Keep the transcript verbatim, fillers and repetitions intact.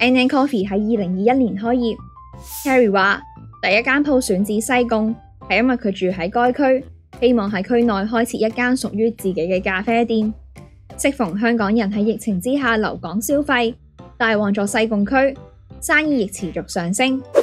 N N Coffee 喺二零二一年開業。Harry 話第一間鋪選址西貢係因為佢住喺該區，希望喺區內開設一間屬於自己嘅咖啡店。適逢香港人喺疫情之下留港消費，大旺咗西貢區，生意亦持續上升。